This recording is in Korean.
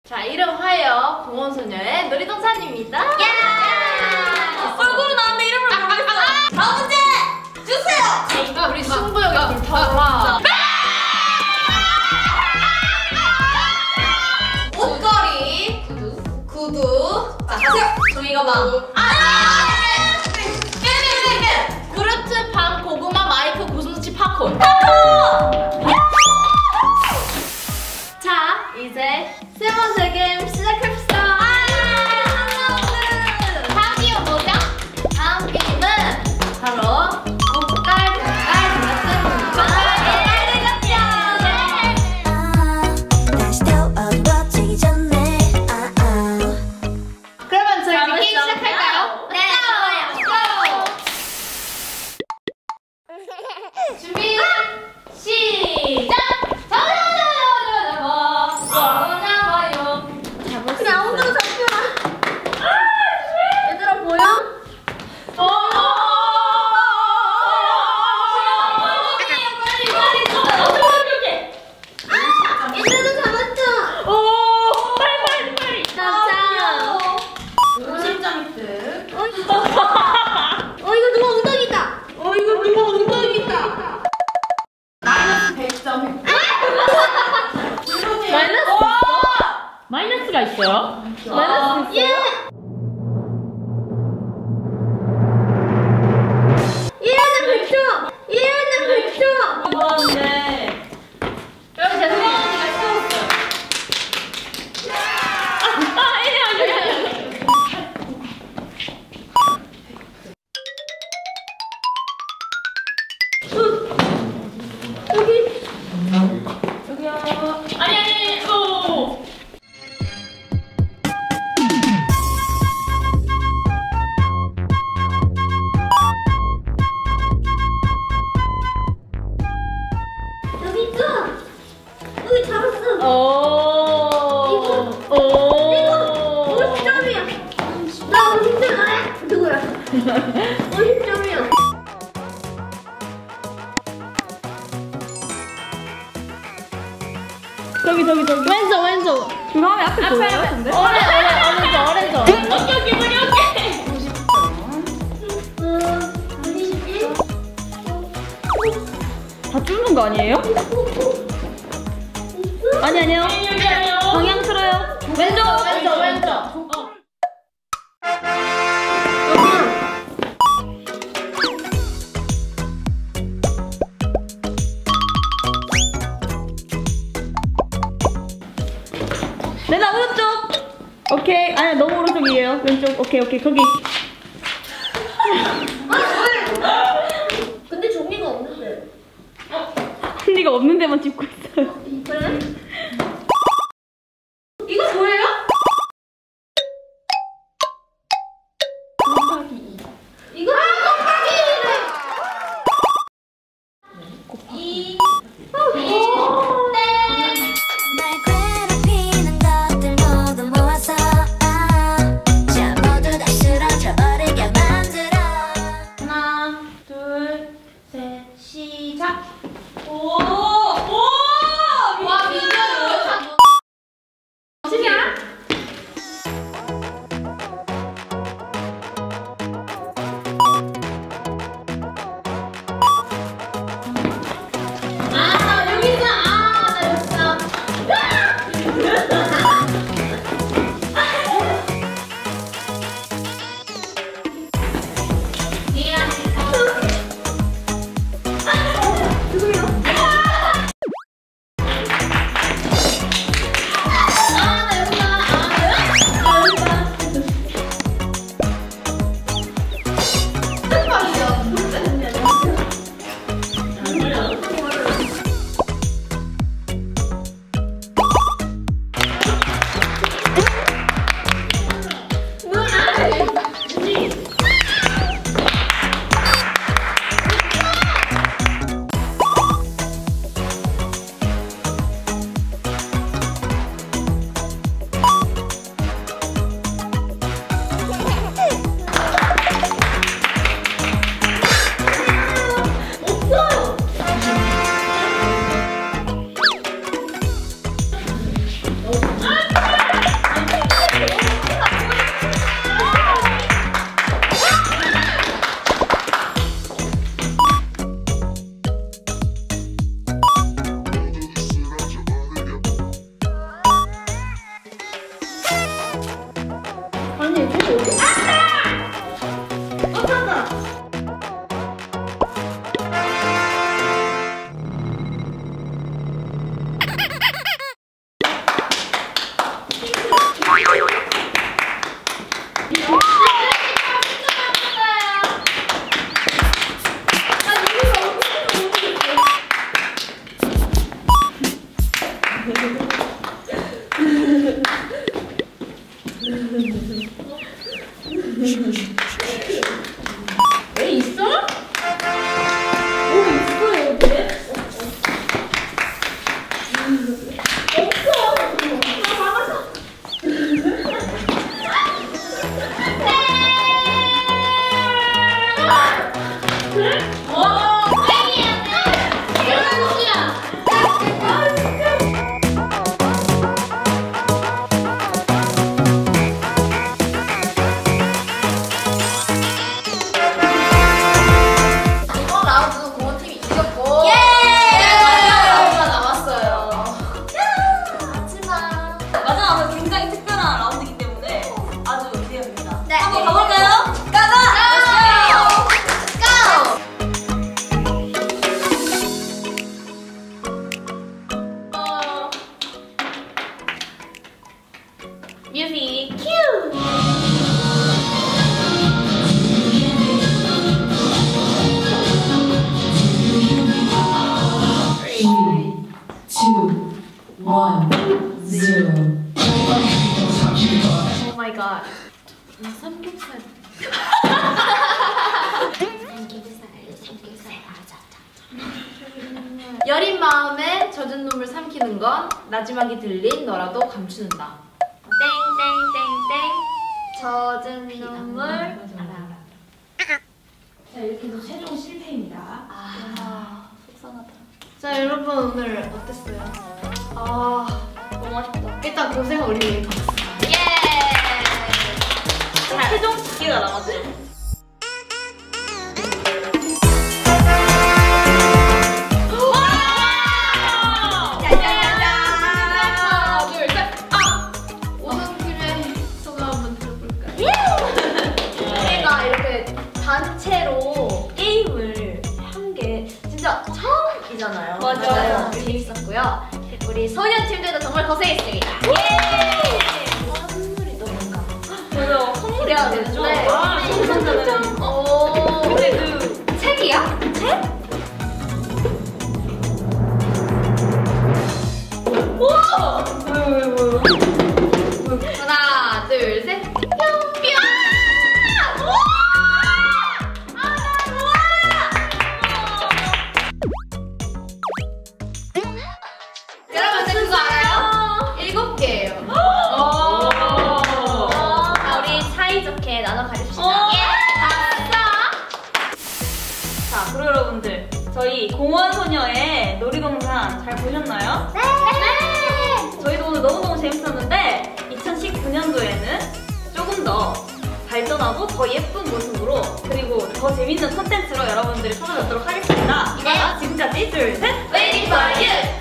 자, 이름하여 공원소녀의 놀이동산입니다. 얼굴은 나왔는데 이름을 모르겠어. 다음 문제 주세요. 우리 승부욕이 불타올라. 옷걸이, 구두. 자, 가세요. 종이가 봐. 그루트 방 고구마 마이크 고슴도치 팝콘. 자, 이제 세 번째 게임 시작합시다. 다음 게임은 뭐죠? 다음 게임은 바로 꽃갈 그러면 저희 이제 게임 시작할까요? 네, 좋아요. 준비 시작! 그냥 아무데나 잡혀라. 얘들아 보여? 얘들아 잡았죠? 빨리! 잡자. 50점 득. 이거 누가 엉덩이다. 이거 누가 엉덩이다. 마이너스 100점. 마이너스가 있어요? 마이너스 있어요? 얘는 100점. 얘는 100점. 그런데 여러분 제 생각하니까 쉬웠어요. 아니야. 아니. 오. 여기 있어. 여기 잡았어. 오. 50점이야. 나 50점 나야? 누구야? 50점이야. 저기. 왼쪽. 그거 하면 앞에 보여요? 근데? 오렌지. 오케이. 다 뚫는 거 아니에요? 아니요. 방향 틀어요. 왼쪽. 내가 오른쪽. 오케이. 아니 너무 오른쪽이에요. 왼쪽. 오케이. 거기. 근데 종이가 없는데. 흔리가 없는 데만 찍고 있어요. 그래? 이거 뭐예요? 이거 곱하기 2. 날 괴롭히는 것들 모두 모아서 자 모두 다 쓰러져버리게 만들어 하나, 둘, 셋, 시작! 와, 민규야. 이번 라운드는 공원팀이 이겼고 예! 마지막 라운드가 남았어요. 하지마. 마지막은 굉장히 특별한 라운드이기 때문에 아주 기대됩니다. 네. 한번 가볼까요? 가자. 뮤직 큐! Two, one, zero. 오 마이 갓. 삼겹살. 여린 마음에 젖은 눈물 삼키는 건 마지막이 들린 너라도 감추는다. 땡땡땡땡. 젖은 눈물. 자, 이렇게 해서 최종 실패입니다. 속상하다. 자 여러분 오늘 어땠어요? 너무 아쉽다. 일단 고생 우리 위해 박수. 예. 최종 10개가 남았죠? 하나, 둘, 셋. 아! 오성팀의 소감 한번 들어볼까요? 저희가 이렇게 단체로 게임을 한 게 진짜 처음이잖아요. 맞아요. 재밌었고요. 우리 소녀팀들도 정말 고생했습니다. 예! 선물이 또 뭔가 맞아요. 기대가 되는데. 아, 선물은. 오. 근데 그 책이야? 책? 하나, 둘, 셋. 뿅! 뿅! 여러분 근데 그거 알아요? 7개예요. 우리 사이좋게 나눠 가집시다. 자, 그리고 여러분들 저희 공원소녀의 놀이동산 잘 보셨나요? 네! 저희도 오늘 너무너무 재밌었는데 2019년도에는 조금 더 발전하고 더 예쁜 모습으로 그리고 더 재밌는 컨텐츠로 여러분들을 찾아뵙도록 하겠습니다. 네. 지금까지 둘, 셋! Waiting for you!